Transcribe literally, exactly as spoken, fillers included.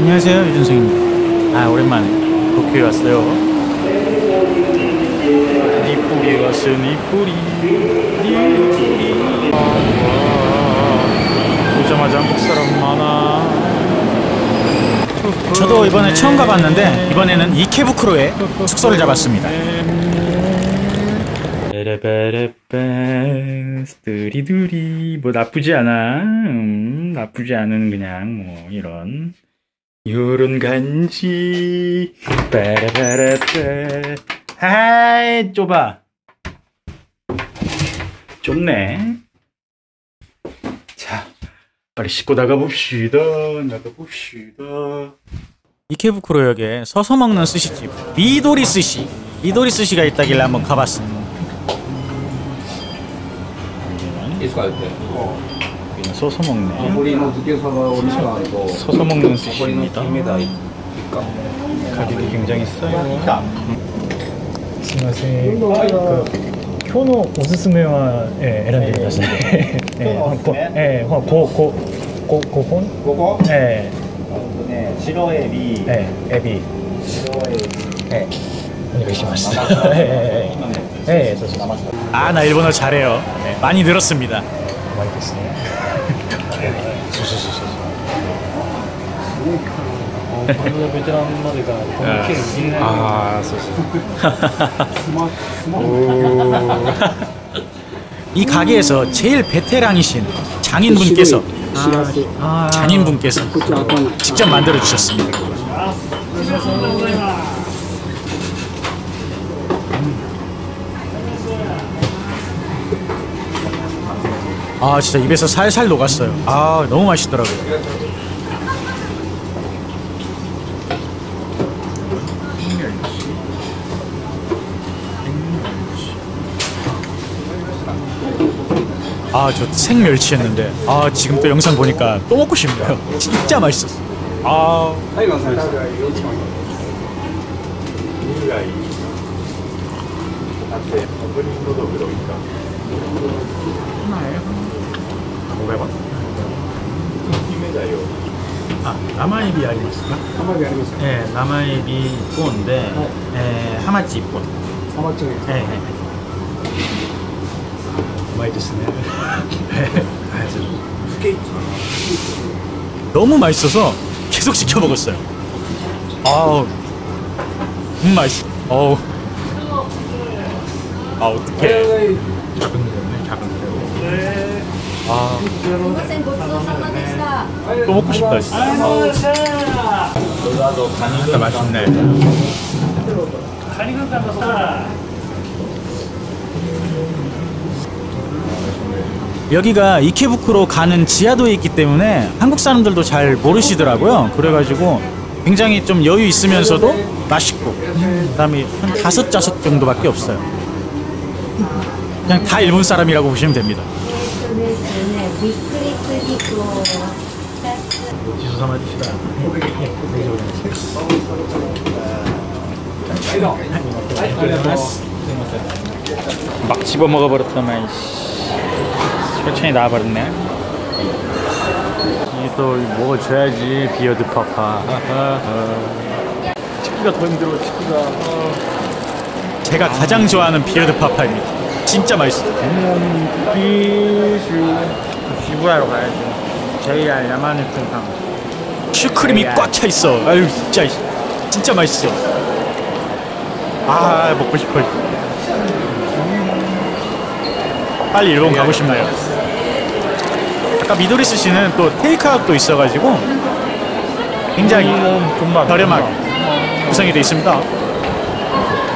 안녕하세요, 유준승입니다. 아, 오랜만에 도쿄에 왔어요. 니뿌리에 왔어요. 니뿌리 니뿌리. 보자마자 한국 사람 많아. 저도 이번에 처음 가봤는데 이번에는 이케부쿠로에 숙소를 잡았습니다. 베레베레베 스트리두리. 뭐 나쁘지 않아. 음, 나쁘지 않은 그냥 뭐 이런 요런 간지. 베레베레베. 아이 좁아. 좁네. 자, 빨리 씻고 나가봅시다. 나가봅시다. 이케부쿠로역에 서서 먹는 스시집 미도리 스시. 미도리 스시가 있다길래 한번 가봤습니다. 여기는 서서 먹네. 서서 먹는 스시입니다. 가격이 굉장히 싸요. 스미마셍. 그, 今日のおすすめは、えー、選んでください。えー、こえー、ほら、こう、こう、こう、ここ、ここ、えー、白エビ、えー、エビ、白エビ、えー、お願いします。えー、えー、そうそう。 아, 나 일본어 잘해요. 네, 많이 늘었습니다. 많이 됐어요. 아, 이 가게에서 제일 베테랑이신 장인분께서 아, 장인분께서 직접 만들어 주셨습니다. 아, 진짜 입에서 살살 녹았어요. 아, 너무 맛있더라고요. 아, 저 생멸치였는데 아, 지금 또 영상 보니까 또 먹고 싶네요. 진짜 맛있었어. 아, 오백 원? 아, 나마에비 아리마스까? 나마에비 아리마스까? 네, 나마에비 일本で 에, 하마치 일 본. 하마치? 네, 네. 맛있네. 너무 맛있어서 계속 시켜 먹었어요. 아우, 음 맛있어. 어우, 아 어떡해. 작은 데네, 작은 데. 아, 또 먹고 싶다 진짜. 진짜 맛있네. 여기가 이케부쿠로 가는 지하도에 있기 때문에 한국 사람들도 잘 모르시더라고요. 그래가지고 굉장히 좀 여유 있으면서도 맛있고, 그 다음에 한 다섯 좌석 정도밖에 없어요. 그냥 다 일본 사람이라고 보시면 됩니다. 막 집어 먹어버렸더만 천천히 나와버렸네. 또 먹어줘야지. 비어드 파파. 치기가 더 힘들어. 치기가. 제가 가장 좋아하는 비어드 파파입니다. 진짜 맛있어. 시부야로 가야지. 제이알 야마네 탕. 슈크림이 꽉 차 있어. 아유, 진짜 진짜 맛있어. 아, 먹고 싶어. 빨리 일본 가고 싶나요? 아까 미도리 스시는 또 테이크아웃도 있어가지고 굉장히 저렴하게 구성이 되어 있습니다.